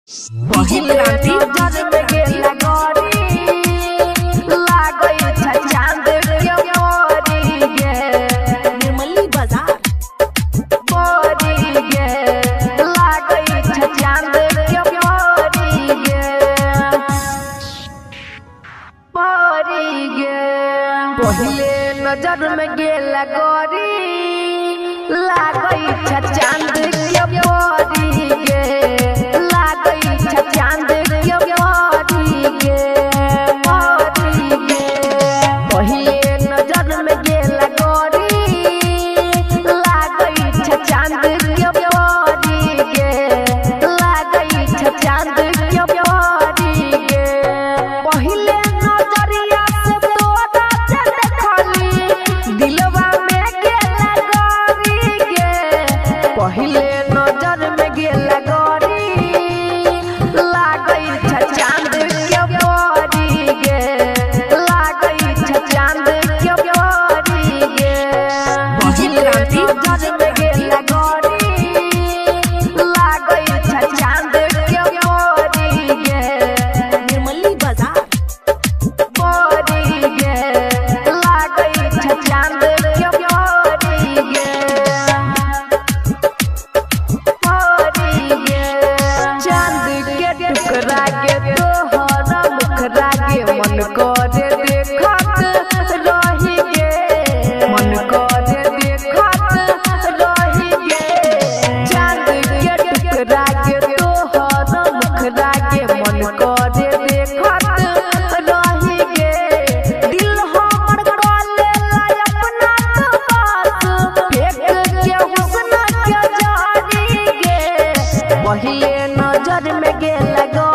पहिले नजर में गेला गोरी लागई छ चांद के मोरी गे निर्मली बाजार मोरी गे लागई छ चांद के मोरी गे पहिले नजर में गेला गोरी लागई छ चांद के मोरी गे चांद के मोरी गे पहिले नजर में गेला गोरी लागई छ चांद के मोरी गे लागई छ चांद के मोरी गे पहिले नजरिया से तोरा से देखली दिलवा में गेला गोरी गे पहिले नजर में गेला गोरी मन करे देखत रही गे मन करे देखत रही गे चांद के टुकड़ा के तोहर मुखड़ा के मन करे देखत रही गे दिल हमर डोले ला अपना पास फेंक के हुस्न के जारी गे पहिले नजर में गेला